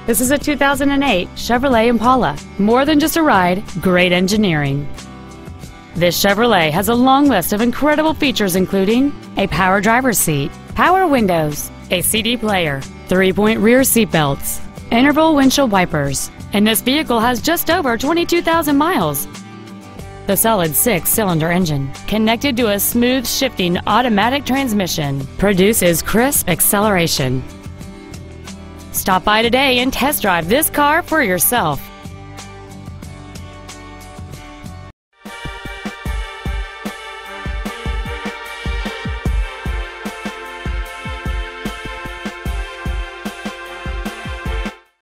This is a 2008 Chevrolet Impala. More than just a ride, great engineering. This Chevrolet has a long list of incredible features including a power driver's seat, power windows, a CD player, 3-point rear seat belts, interval windshield wipers, and this vehicle has just over 22,000 miles. The solid 6-cylinder engine, connected to a smooth shifting automatic transmission, produces crisp acceleration. Stop by today and test drive this car for yourself.